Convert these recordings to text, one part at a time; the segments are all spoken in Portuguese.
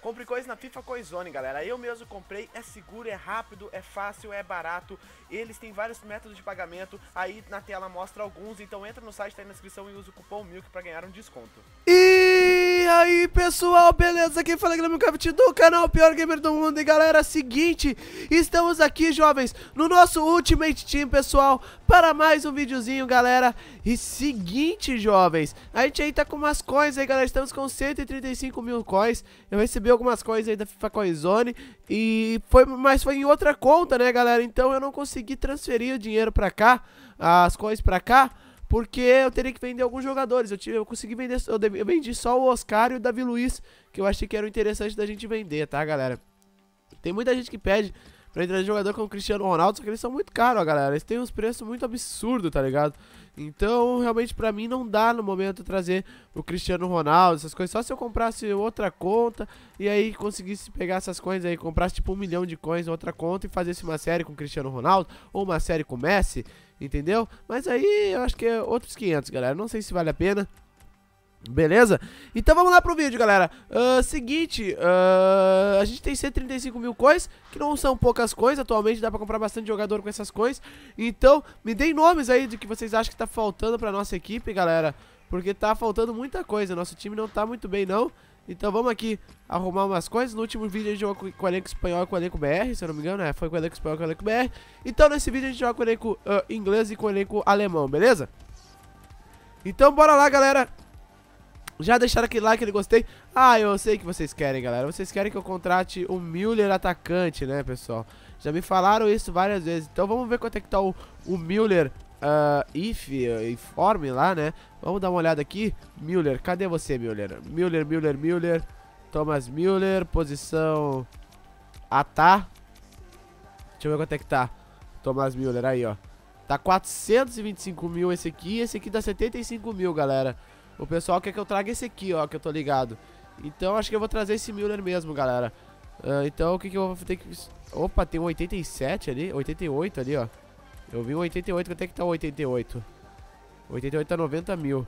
Compre coisas na FIFA Coinzone, galera. Eu mesmo comprei, é seguro, é rápido, é fácil, é barato. Eles têm vários métodos de pagamento, aí na tela mostra alguns, então entra no site, tá aí na descrição e usa o cupom MILK pra ganhar um desconto. E aí pessoal, beleza? Aqui fala Guilherme Cavite do canal Pior Gamer do Mundo. E galera, seguinte, estamos aqui jovens no nosso Ultimate Team, pessoal, para mais um videozinho, galera. E seguinte jovens, a gente aí tá com umas coins aí, galera, estamos com 135 mil coins. Eu recebi algumas coins aí da FIFA Coinzone mas foi em outra conta, né galera, então eu não consegui transferir o dinheiro pra cá, as coins pra cá, porque eu teria que vender alguns jogadores. Eu consegui vender, eu vendi só o Oscar e o Davi Luiz, que eu achei que era interessante da gente vender, tá galera. Tem muita gente que pede pra entrar de jogador como o Cristiano Ronaldo, só que eles são muito caros, ó, galera. Eles têm uns preços muito absurdos, tá ligado? Então, realmente, pra mim, não dá no momento trazer o Cristiano Ronaldo, essas coisas. Só se eu comprasse outra conta e aí conseguisse pegar essas coins aí, comprasse tipo 1 milhão de coins em outra conta e fazesse uma série com o Cristiano Ronaldo ou uma série com o Messi, entendeu? Mas aí eu acho que é outros 500, galera. Não sei se vale a pena. Beleza? Então vamos lá pro vídeo, galera. Seguinte, a gente tem 135 mil coins, que não são poucas coins. Atualmente dá pra comprar bastante jogador com essas coins. Então me deem nomes aí de que vocês acham que tá faltando pra nossa equipe, galera, porque tá faltando muita coisa. Nosso time não tá muito bem não. Então vamos aqui arrumar umas coisas. No último vídeo a gente jogou com o elenco espanhol e com o elenco BR, se eu não me engano, foi com o elenco espanhol e com o elenco BR. Então nesse vídeo a gente joga com o elenco inglês e com o elenco alemão, beleza? Então bora lá, galera. Já deixaram aquele like, aquele gostei. Ah, eu sei que vocês querem, galera. Vocês querem que eu contrate o Müller atacante, né, pessoal? Já me falaram isso várias vezes. Então vamos ver quanto é que tá o Müller informe lá, né? Vamos dar uma olhada aqui. Müller, cadê você, Müller? Müller. Thomas Müller, posição Atá. Deixa eu ver quanto é que tá Thomas Müller, aí, ó. Tá 425 mil esse aqui dá 75 mil, galera. O pessoal quer que eu traga esse aqui, ó, que eu tô ligado. Então acho que eu vou trazer esse Müller mesmo, galera. Então o que que eu vou ter que... Opa, tem um 87 ali, 88 ali, ó. Eu vi um 88, quanto é que tá o 88? 88 tá 90 mil.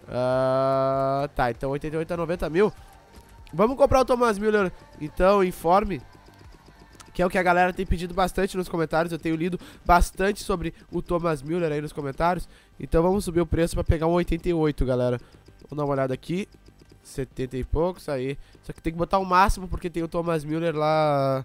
Tá, então 88 tá 90 mil. Vamos comprar o Thomas Müller, então, informe. Que é o que a galera tem pedido bastante nos comentários. Eu tenho lido bastante sobre o Thomas Müller aí nos comentários. Então vamos subir o preço pra pegar um 88, galera. Vamos dar uma olhada aqui. 70 e poucos, aí. Só que tem que botar o máximo porque tem o Thomas Müller lá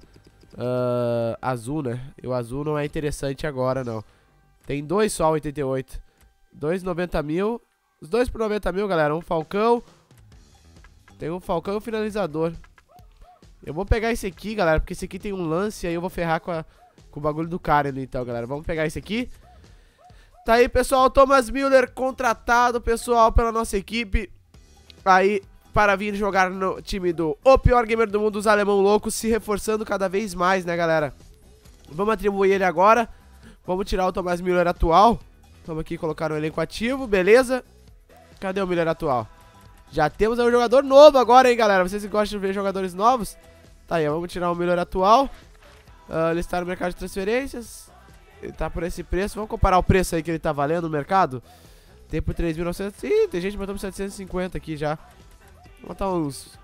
azul, né? E o azul não é interessante agora, não. Tem dois só 88. Dois 90 mil. Os dois por 90 mil, galera. Um Falcão. Tem um Falcão e um finalizador. Eu vou pegar esse aqui, galera, porque esse aqui tem um lance, aí eu vou ferrar com o bagulho do cara ali, então, galera. Vamos pegar esse aqui. Tá aí, pessoal, Thomas Müller contratado, pessoal, pela nossa equipe. Aí, para vir jogar no time do O Pior Gamer do Mundo, os alemão loucos, se reforçando cada vez mais, né, galera? Vamos atribuir ele agora. Vamos tirar o Thomas Müller atual. Vamos aqui colocar no elenco ativo, beleza? Cadê o Müller atual? Já temos aí um jogador novo agora, hein, galera? Vocês que gostam de ver jogadores novos? Tá aí, vamos tirar o Müller atual. Ele está no mercado de transferências. Ele tá por esse preço. Vamos comparar o preço aí que ele tá valendo no mercado. Tem por 3.900. Ih, tem gente botando 750 aqui já. Vamos botar uns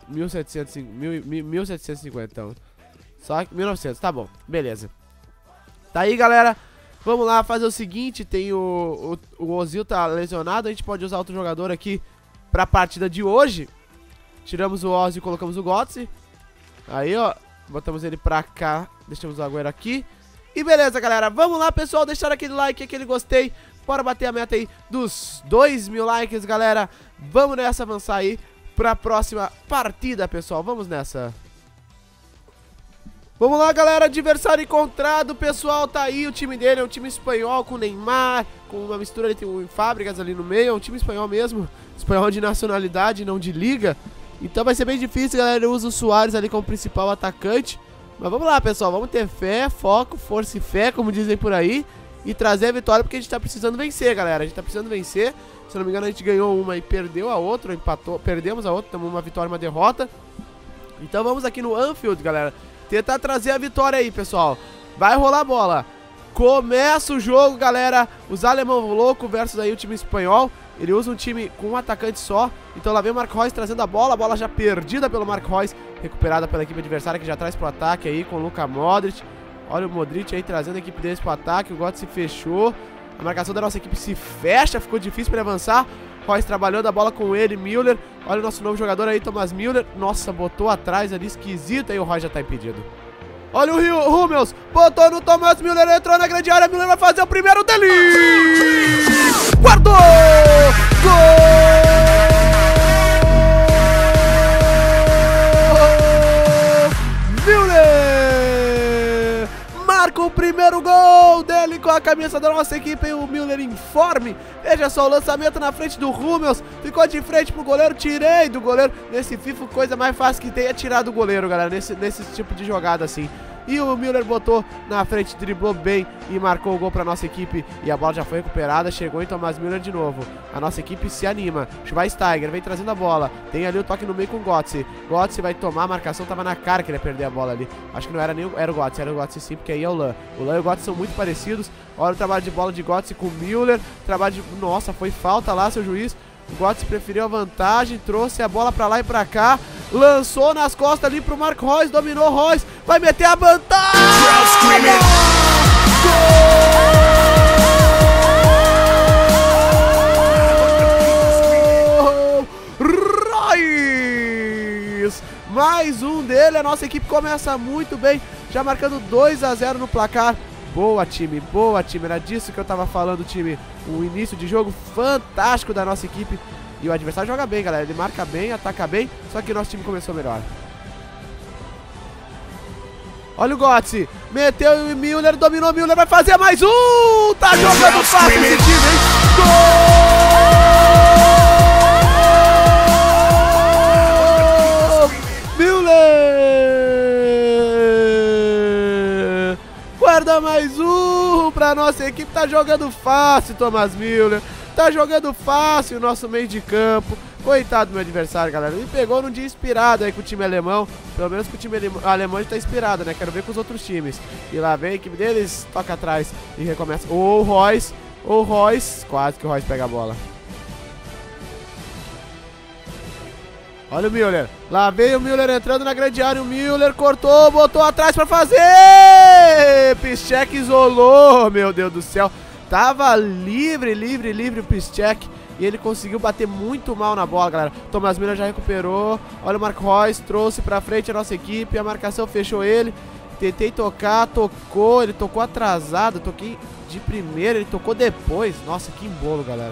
1.750 então. Só que 1.900, tá bom, beleza. Tá aí, galera. Vamos lá fazer o seguinte. Tem o Ozil tá lesionado. A gente pode usar outro jogador aqui pra partida de hoje. Tiramos o Ozzy e colocamos o Götze. Aí, ó, botamos ele pra cá. Deixamos o Agüero aqui. E beleza, galera, vamos lá, pessoal. Deixar aquele like, aquele gostei. Bora bater a meta aí dos 2.000 likes, galera. Vamos nessa, avançar aí pra próxima partida, pessoal. Vamos nessa. Vamos lá, galera, adversário encontrado, pessoal, tá aí o time dele, é um time espanhol com Neymar, com uma mistura, ele tem um Fábricas ali no meio, é um time espanhol mesmo, espanhol de nacionalidade, não de liga, então vai ser bem difícil, galera. Eu uso o Suárez ali como principal atacante, mas vamos lá, pessoal, vamos ter fé, foco, força e fé, como dizem por aí, e trazer a vitória porque a gente tá precisando vencer, galera, a gente tá precisando vencer. Se eu não me engano a gente ganhou uma e perdeu a outra, empatou, perdemos a outra, temos uma vitória e uma derrota, então vamos aqui no Anfield, galera. Tentar trazer a vitória aí, pessoal. Vai rolar a bola. Começa o jogo, galera. Os alemão louco versus aí o time espanhol. Ele usa um time com um atacante só. Então lá vem o Marco Reus trazendo a bola já perdida pelo Marco Reus, recuperada pela equipe adversária, que já traz pro ataque aí com o Luka Modric. Olha o Modric aí trazendo a equipe deles pro ataque. O Götze fechou. A marcação da nossa equipe se fecha, ficou difícil pra ele avançar. Reus trabalhando a bola com ele, Müller. Olha o nosso novo jogador aí, Thomas Müller. Nossa, botou atrás ali, esquisito. Aí o Reus já tá impedido. Olha o Hummels, botou no Thomas Müller, entrou na grande área. Müller vai fazer o primeiro dele. Guardou! Gol! Müller! Marca o primeiro gol dele com a camisa da nossa equipe. E o Müller informe. Veja só o lançamento na frente do Hummels. Ficou de frente pro goleiro, tirei do goleiro. Nesse FIFA, coisa mais fácil que tem é tirar do goleiro, galera, nesse tipo de jogada assim. E o Müller botou na frente, driblou bem e marcou o gol pra nossa equipe. E a bola já foi recuperada, chegou em Thomas Müller de novo. A nossa equipe se anima. Schweinsteiger vem trazendo a bola. Tem ali o toque no meio com o Götze. Götze vai tomar a marcação, tava na cara que ele ia perder a bola ali. Acho que não era nem era o Götze sim, porque aí é o Lan. O Lan e o Götze são muito parecidos. Olha o trabalho de bola de Götze com o Müller. Trabalho de... Nossa, foi falta lá, seu juiz. O Götze preferiu a vantagem, trouxe a bola pra lá e pra cá. Lançou nas costas ali pro Marco Reus, dominou o Reus, vai meter a vantagem! Gol! Reus! Mais um dele, a nossa equipe começa muito bem, já marcando 2-0 no placar. Boa, time, era disso que eu tava falando, time. O início de jogo fantástico da nossa equipe. E o adversário joga bem, galera, ele marca bem, ataca bem. Só que o nosso time começou melhor. Olha o Götze, meteu o Müller, dominou o Müller, vai fazer mais um! Tá jogando fácil esse time, hein? Gol! Müller! Guarda mais um pra nossa equipe, tá jogando fácil, Thomas Müller. Tá jogando fácil o nosso meio de campo. Coitado do meu adversário, galera. Me pegou num dia inspirado aí com o time alemão. Pelo menos com o time alemão tá inspirado, né? Quero ver com os outros times. E lá vem a equipe deles, toca atrás e recomeça. O Reus. Quase que o Reus pega a bola. Olha o Müller. Lá veio o Müller entrando na grande área. O Müller cortou, botou atrás pra fazer. Piszczek isolou, meu Deus do céu. Tava livre o Piszczek. E ele conseguiu bater muito mal na bola, galera. Thomas Müller já recuperou. Olha o Marco Reus, trouxe pra frente a nossa equipe. A marcação fechou ele. Tentei tocar, tocou. Ele tocou atrasado. Toquei de primeira, ele tocou depois. Nossa, que embolo, galera.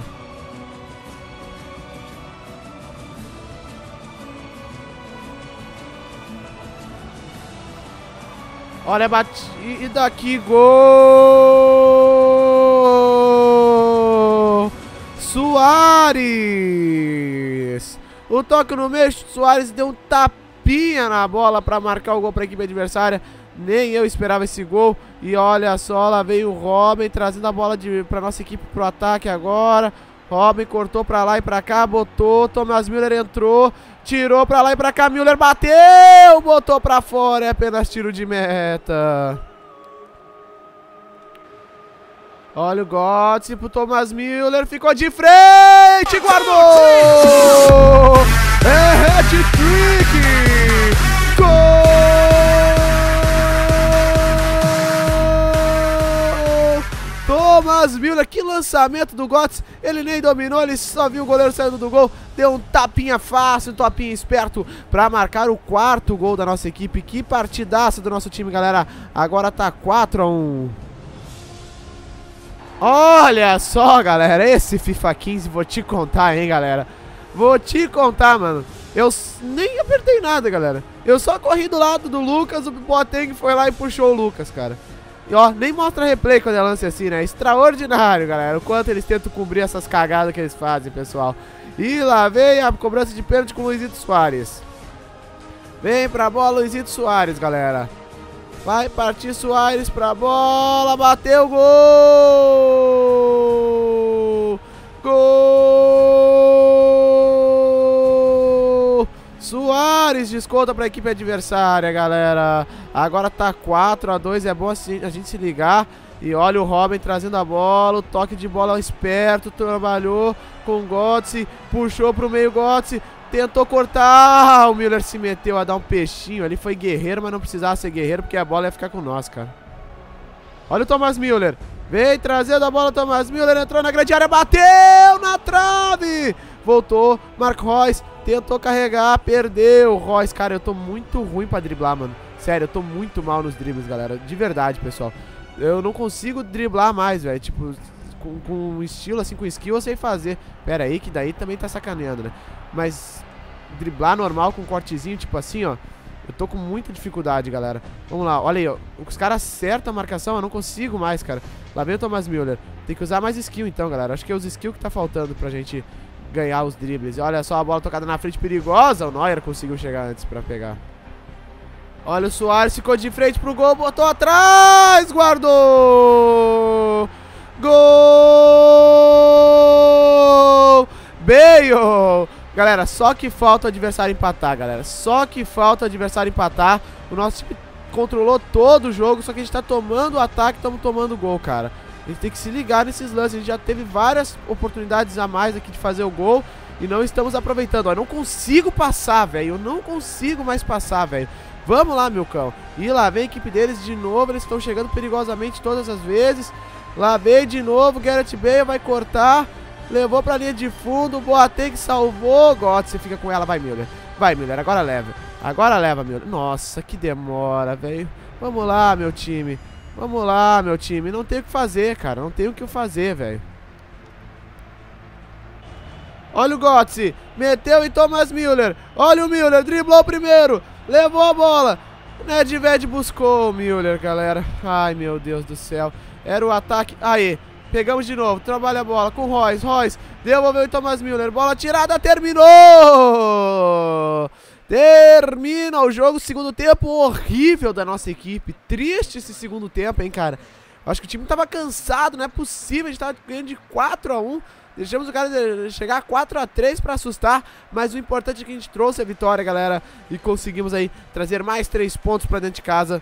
Olha a batida aqui, gol! Suárez! O toque no meio, Suárez deu um tapinha na bola pra marcar o gol pra equipe adversária. Nem eu esperava esse gol. E olha só, lá veio o Robin trazendo a bola pra nossa equipe pro ataque agora. Robin cortou pra lá e pra cá, botou, Thomas Müller entrou, tirou pra lá e pra cá, Müller bateu, botou pra fora, é apenas tiro de meta. Olha o Götze pro Thomas Müller, ficou de frente, guardou! É hat-trick! Gol! Thomas Müller, que lançamento do Götze, ele nem dominou, ele só viu o goleiro saindo do gol, deu um tapinha fácil, um tapinha esperto pra marcar o 4º gol da nossa equipe. Que partidaça do nosso time, galera, agora tá 4-1. Olha só, galera, esse FIFA 15, vou te contar, hein, galera. Vou te contar, mano. Eu nem apertei nada, galera. Eu só corri do lado do Lucas, o Boateng foi lá e puxou o Lucas, cara. E ó, nem mostra replay quando é lance assim, né? Extraordinário, galera. O quanto eles tentam cobrir essas cagadas que eles fazem, pessoal. E lá vem a cobrança de pênalti com o Luizito Suárez. Vem pra bola, Luizito Suárez, galera. Vai partir Suárez pra bola. Bateu, gol! Gol! Suárez desconta pra equipe adversária, galera. Agora tá 4-2, é bom assim a gente se ligar. E olha o Robin trazendo a bola, o toque de bola esperto, trabalhou com o Götze, puxou pro meio Götze, tentou cortar, o Müller se meteu a dar um peixinho ali, foi guerreiro, mas não precisava ser guerreiro porque a bola ia ficar com nós, cara. Olha o Thomas Müller, vem trazendo a bola, Thomas Müller entrou na grande área, bateu na trave, voltou, Marco Reus, tentou carregar, perdeu, Reus, cara, eu tô muito ruim pra driblar, mano, sério, eu tô muito mal nos dribles, galera, de verdade, pessoal. Eu não consigo driblar mais, velho. Tipo, com estilo, assim, com skill eu sei fazer. Pera aí, que daí também tá sacaneando, né? Mas driblar normal com cortezinho, tipo assim, ó. Eu tô com muita dificuldade, galera. Vamos lá, olha aí, ó. Os caras acertam a marcação, eu não consigo mais, cara. Lá vem o Thomas Müller. Tem que usar mais skill então, galera. Acho que é os skill que tá faltando pra gente ganhar os dribles. E olha só a bola tocada na frente, perigosa. O Neuer conseguiu chegar antes pra pegar. Olha o Suárez, ficou de frente pro gol, botou atrás, guardou! Gol! Bale! Galera, só que falta o adversário empatar, galera. Só que falta o adversário empatar. O nosso time controlou todo o jogo, só que a gente tá tomando o ataque, estamos tomando o gol, cara. A gente tem que se ligar nesses lances. A gente já teve várias oportunidades a mais aqui de fazer o gol e não estamos aproveitando. Ó, eu não consigo passar, velho. Eu não consigo mais passar, velho. Vamos lá, meu cão. E lá vem a equipe deles de novo. Eles estão chegando perigosamente todas as vezes. Lá vem de novo. Gareth Bale vai cortar. Levou pra linha de fundo. Boateng salvou. Götze fica com ela. Vai, Müller. Vai, Müller. Agora leva. Agora leva, Müller. Nossa, que demora, velho. Vamos lá, meu time. Vamos lá, meu time. Não tem o que fazer, cara. Não tem o que fazer, velho. Olha o Götze. Meteu em Thomas Müller. Olha o Müller. Driblou primeiro. Levou a bola. Nedved buscou o Müller, galera. Ai, meu Deus do céu. Era o ataque. Aí. Pegamos de novo. Trabalha a bola com o Reus. Reus. Devolveu em Thomas Müller. Bola tirada. Terminou. Termina o jogo. Segundo tempo horrível da nossa equipe. Triste esse segundo tempo, hein, cara. Acho que o time tava cansado. Não é possível. A gente tava ganhando de 4-1. Deixamos o cara chegar a 4-3 pra assustar, mas o importante é que a gente trouxe a vitória, galera, e conseguimos aí trazer mais 3 pontos pra dentro de casa.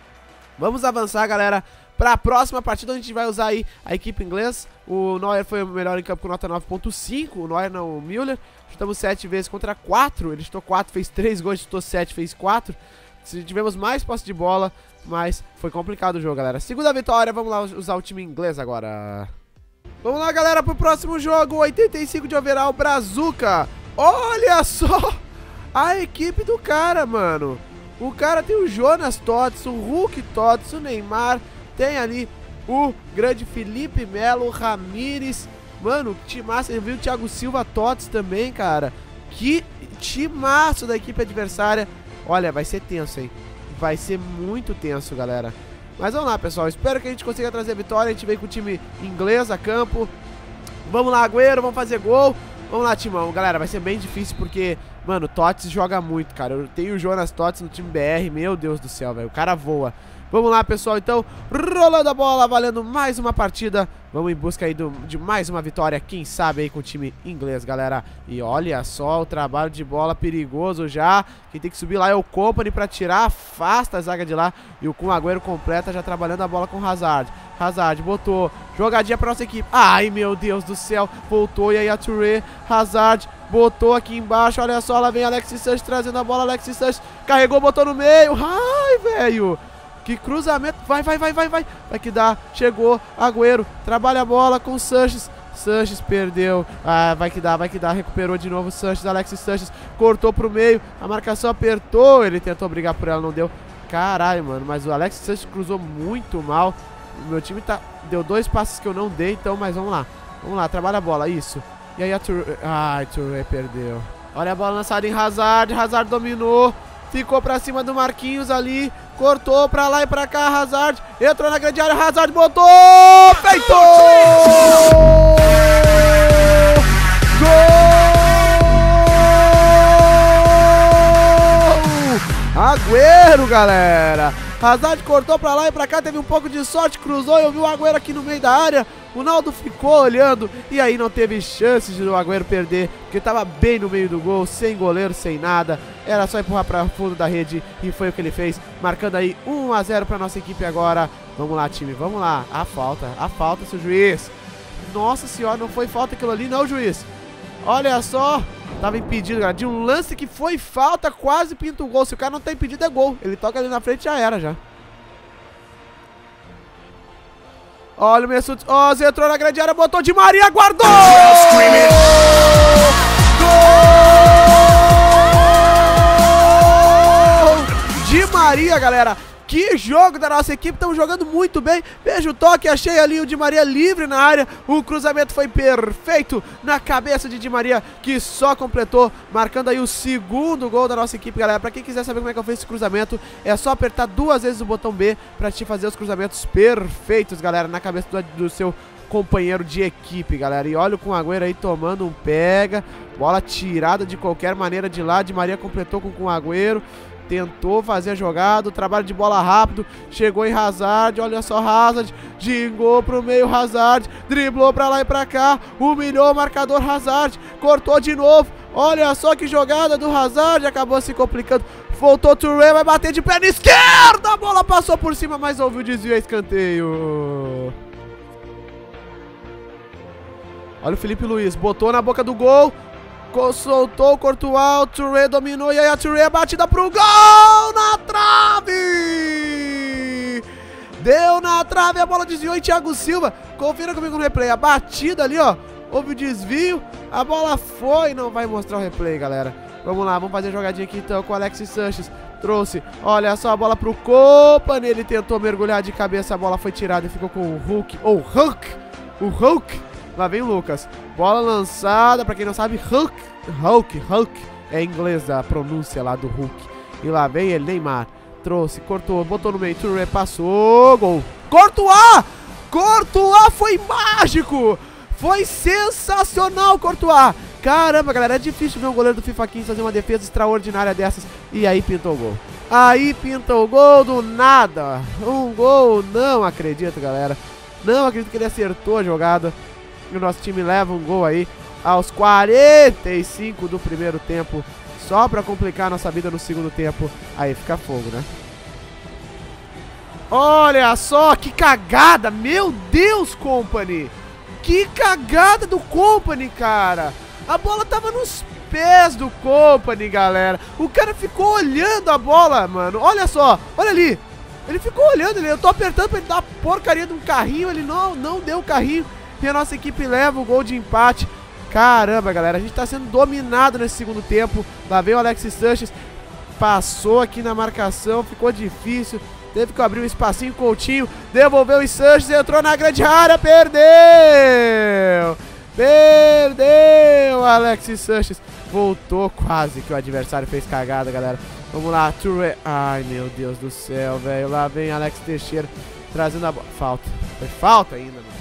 Vamos avançar, galera, pra próxima partida, onde a gente vai usar aí a equipe inglesa. O Neuer foi o melhor em campo com nota 9.5, o Neuer não, o Müller. Chutamos 7 vezes contra 4, ele chutou 4, fez 3 gols, chutou 7, fez 4. Tivemos mais posse de bola, mas foi complicado o jogo, galera. Segunda vitória, vamos lá usar o time inglês agora. Vamos lá, galera, pro próximo jogo, 85 de overall, Brazuca. Olha só a equipe do cara, mano. O cara tem o Jonas Tots, o Hulk Tots, o Neymar. Tem ali o grande Felipe Melo, o Ramires. Mano, timaço, eu vi o Thiago Silva Tots também, cara. Que timaço da equipe adversária. Olha, vai ser tenso, hein. Vai ser muito tenso, galera. Mas vamos lá, pessoal, espero que a gente consiga trazer a vitória. A gente veio com o time inglês a campo. Vamos lá, Agüero, vamos fazer gol. Vamos lá, timão, galera, vai ser bem difícil porque, mano, Tots joga muito, cara. Eu tenho o Jonas Tots no time BR, meu Deus do céu, velho, o cara voa. Vamos lá, pessoal, então, rolando a bola, valendo mais uma partida. Vamos em busca aí de mais uma vitória, quem sabe aí com o time inglês, galera. E olha só o trabalho de bola perigoso já. Quem tem que subir lá é o Kompany pra tirar, afasta a zaga de lá. E o Kun Agüero completa já trabalhando a bola com o Hazard. Hazard botou, jogadinha pra nossa equipe. Ai, meu Deus do céu, voltou e aí a Touré, Hazard botou aqui embaixo, olha só, lá vem Alexis Sanchez trazendo a bola, Alexis Sanchez carregou, botou no meio. Ai, velho. Que cruzamento, vai que dá, chegou, Agüero, trabalha a bola com o Sanchez, Sanchez perdeu, vai que dá, recuperou de novo o Sanchez, Alexis Sanchez, cortou pro meio, a marcação apertou, ele tentou brigar por ela, não deu, caralho, mano, mas o Alexis Sanchez cruzou muito mal, o meu time deu 2 passes que eu não dei, então, mas vamos lá, trabalha a bola, isso, e aí a Touré, ai, Touré perdeu, olha a bola lançada em Hazard, Hazard dominou, ficou pra cima do Marquinhos ali, cortou pra lá e pra cá, Hazard, entrou na grande área, Hazard botou, feito! Gol! Agüero, galera! Hazard cortou pra lá e pra cá, teve um pouco de sorte, cruzou e eu vi o Agüero aqui no meio da área. O Naldo ficou olhando e aí não teve chance de o Agüero perder, porque tava bem no meio do gol, sem goleiro, sem nada. Era só empurrar pra fundo da rede e foi o que ele fez, marcando aí 1 a 0 pra nossa equipe agora. Vamos lá, time, vamos lá. A falta, seu juiz. Nossa senhora, não foi falta aquilo ali, não, juiz. Olha só, tava impedido, galera. De um lance que foi falta, quase pinta o gol. Se o cara não tá impedido, é gol. Ele toca ali na frente, já era, já. Olha o Mesut Ozil, entrou na grande área, botou Di Maria, guardou! Gol! Di Maria, galera. Que jogo da nossa equipe, estamos jogando muito bem. Veja o toque, achei ali o Di Maria livre na área. O cruzamento foi perfeito na cabeça de Di Maria, que só completou, marcando aí o segundo gol da nossa equipe, galera. Pra quem quiser saber como é que eu fiz esse cruzamento, é só apertar 2 vezes o botão B pra te fazer os cruzamentos perfeitos, galera, na cabeça do seu companheiro de equipe, galera. E olha o Kun Agüero aí tomando um pega. Bola tirada de qualquer maneira de lá. Di Maria completou com o Kun Agüero. Tentou fazer a jogada, o trabalho de bola rápido, chegou em Hazard, olha só Hazard, gingou pro meio Hazard, driblou pra lá e pra cá, humilhou o marcador Hazard, cortou de novo, olha só que jogada do Hazard, acabou se complicando, voltou Touré, vai bater de perna esquerda, a bola passou por cima, mas houve o desvio, escanteio. Olha o Felipe Luiz, botou na boca do gol, soltou o Courtois, o Touré dominou, e aí a Touré batida pro gol, na trave! Deu na trave, a bola desviou e Thiago Silva, confira comigo no replay, a batida ali, ó, houve o desvio, a bola foi, não vai mostrar o replay, galera. Vamos lá, vamos fazer a jogadinha aqui então com o Alexis Sanchez, trouxe, olha só a bola pro Kompany, ele tentou mergulhar de cabeça, a bola foi tirada e ficou com o Hulk, ou Hulk. Lá vem o Lucas, bola lançada, pra quem não sabe, Hulk, é em inglês a pronúncia lá do Hulk. E lá vem ele, Neymar, trouxe, cortou, botou no meio, Touré passou, gol. Courtois foi mágico, foi sensacional, Courtois. Caramba, galera, é difícil ver um goleiro do FIFA 15 fazer uma defesa extraordinária dessas. E aí pintou o gol. Aí pintou o gol do nada. Um gol, não acredito, galera. Não acredito que ele acertou a jogada. E o nosso time leva um gol aí aos 45 do primeiro tempo, só pra complicar a nossa vida no segundo tempo. Aí fica fogo, né? Olha só, que cagada! Meu Deus, Kompany! Que cagada do Kompany, cara! A bola tava nos pés do Kompany, galera. O cara ficou olhando a bola, mano. Olha só, olha ali. Ele ficou olhando, eu tô apertando pra ele dar a porcaria de um carrinho, ele não deu o carrinho. E a nossa equipe leva o gol de empate. Caramba, galera, a gente tá sendo dominado nesse segundo tempo. Lá vem o Alexis Sanchez, passou aqui na marcação, ficou difícil. Teve que abrir um espacinho, Coutinho, devolveu o Sanchez, entrou na grande área, perdeu, Alexis Sanchez. Voltou quase que o adversário fez cagada, galera. Vamos lá, Touré. Ai, meu Deus do céu, velho. Lá vem Alex Teixeira trazendo a bola. Falta. Foi falta ainda, mano.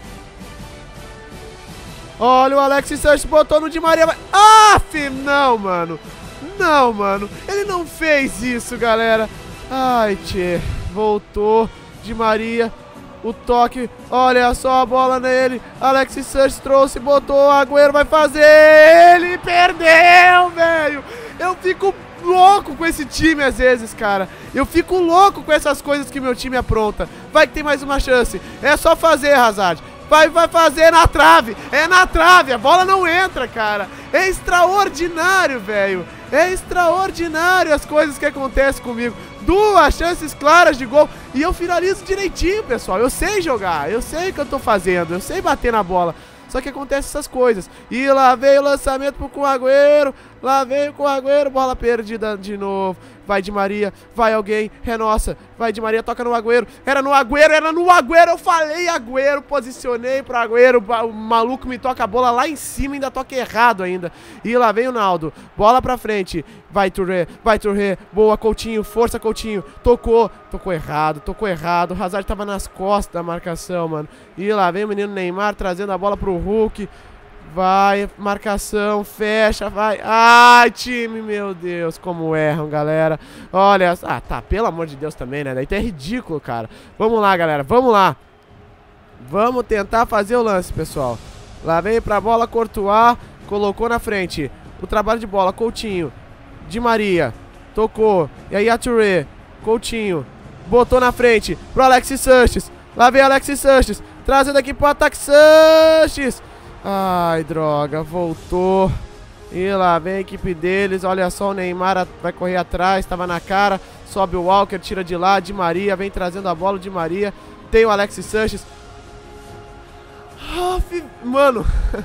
Olha o Alexis Sanchez, botou no Di Maria. Não, mano. Não, mano. Ele não fez isso, galera. Ai, tchê. Voltou. Di Maria. O toque. Olha só a bola nele. Alexis Sanchez trouxe, botou. Agüero vai fazer. Ele perdeu, velho. Eu fico louco com esse time às vezes, cara. Eu fico louco com essas coisas que meu time apronta. Vai que tem mais uma chance. É só fazer, Hazard. Vai fazer na trave. É na trave. A bola não entra, cara. É extraordinário, velho. É extraordinário as coisas que acontecem comigo. 2 chances claras de gol. E eu finalizo direitinho, pessoal. Eu sei jogar. Eu sei o que eu tô fazendo. Eu sei bater na bola. Só que acontece essas coisas. E lá veio o lançamento pro Kun Agüero. Lá veio o Kun Agüero. Bola perdida de novo. Vai Di Maria. Vai alguém. É nossa. Vai Di Maria. Toca no Agüero. Era no Agüero. Era no Agüero. Eu falei Agüero. Posicionei pro Agüero. O maluco me toca a bola lá em cima. Ainda toca errado ainda. E lá vem o Naldo. Bola pra frente. Vai Touré. Vai Touré. Boa, Coutinho. Força, Coutinho. Tocou. Tocou errado. Tocou errado. O Hazard tava nas costas da marcação, mano. E lá vem o menino Neymar trazendo a bola pro Hulk. Vai, marcação, fecha, vai. Ai, time, meu Deus, como erram, galera. Olha, tá, pelo amor de Deus também, né? Daí tá ridículo, cara. Vamos lá, galera, vamos lá. Vamos tentar fazer o lance, pessoal. Lá vem pra bola, Courtois, colocou na frente. O trabalho de bola, Coutinho. Di Maria, tocou. E aí a Touré, Coutinho. Botou na frente pro Alexis Sanches. Lá vem Alexis Sanches. Trazendo aqui pro ataque Sanches. Ai, droga. Voltou. E lá vem a equipe deles. Olha só, o Neymar vai correr atrás. Tava na cara. Sobe o Walker, tira de lá. Di Maria vem trazendo a bola. Di Maria. Tem o Alexis Sanches. Mano.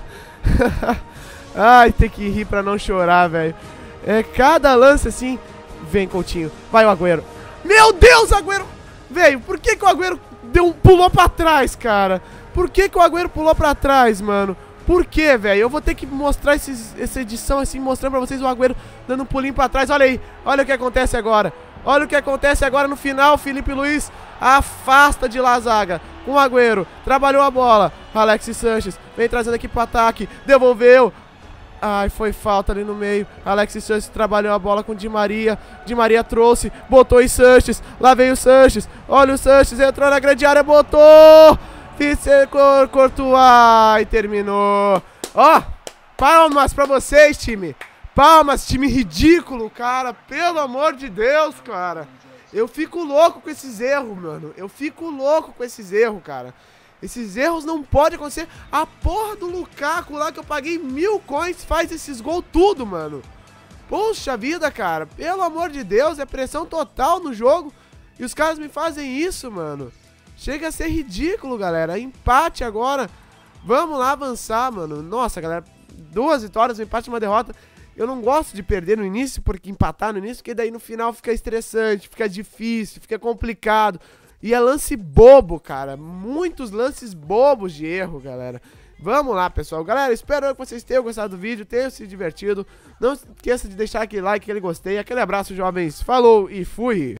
Ai, tem que rir pra não chorar, velho. É cada lance assim. Vem, Coutinho. Vai o Agüero. Meu Deus, Agüero. Velho, por que o Agüero pulou pra trás, cara? Por que o Agüero pulou pra trás, mano? Por que, velho? Eu vou ter que mostrar essa edição assim, mostrando pra vocês o Agüero dando um pulinho pra trás. Olha aí, olha o que acontece agora. Olha o que acontece agora no final. Felipe Luiz afasta de lá a zaga com o Agüero. Trabalhou a bola. Alexis Sanches vem trazendo aqui pro ataque. Devolveu. Ai, foi falta ali no meio. Alexis Sanches trabalhou a bola com Di Maria. Di Maria trouxe, botou em Sanches. Lá veio o Sanches. Olha o Sanches, entrou na grande área, botou. Courtois e terminou. Ó, palmas pra vocês, time. Palmas, time ridículo, cara. Pelo amor de Deus, cara. Eu fico louco com esses erros, mano. Eu fico louco com esses erros, cara. Esses erros não podem acontecer. A porra do Lukaku lá que eu paguei 1000 coins faz esses gols tudo, mano. Poxa vida, cara. Pelo amor de Deus, é pressão total no jogo. E os caras me fazem isso, mano. Chega a ser ridículo, galera. Empate agora. Vamos lá avançar, mano. Nossa, galera. 2 vitórias, um empate e uma derrota. Eu não gosto de perder no início, porque empatar no início, porque daí no final fica estressante, fica difícil, fica complicado. E é lance bobo, cara. Muitos lances bobos de erro, galera. Vamos lá, pessoal. Galera, espero que vocês tenham gostado do vídeo, tenham se divertido. Não esqueça de deixar aquele like, aquele gostei. Aquele abraço, jovens. Falou e fui!